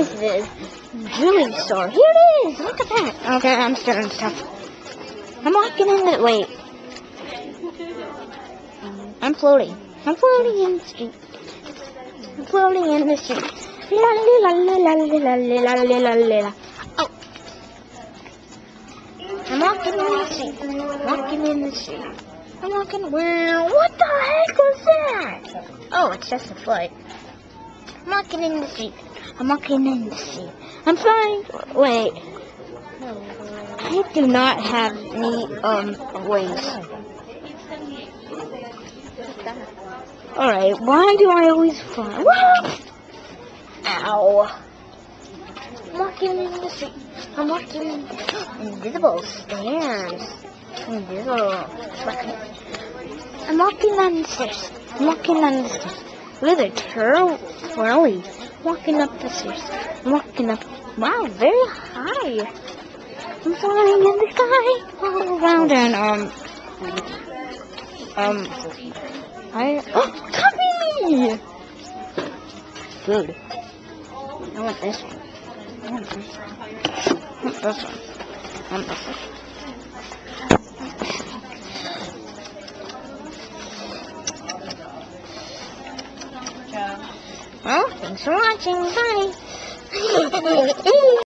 is this Julie star? Here it is. Look at that. Okay, I'm starting stuff. I'm walking in the... Wait. I'm floating. I'm floating in the street. I'm floating in the street. La la la la la la la la la la. Oh. I'm walking in the street. Walking in the street. I'm walking... What the heck was that? Oh, it's just a foot. I'm walking in the street. I'm walking in the street. I'm flying. Wait. I do not have any wings. Alright, why do I always fly? Whoa! Ow. I'm walking in the street. I'm walking in invisible stairs. Invisible. I'm walking on the stairs. I'm walking on the stairs. Look at the twirly. Walking up the stairs. I'm walking up. Wow, very high. I'm flying in the sky all around and copy me! Food. I want this one. I want this one. I want this one. I want this one. Well, thanks for watching. Bye.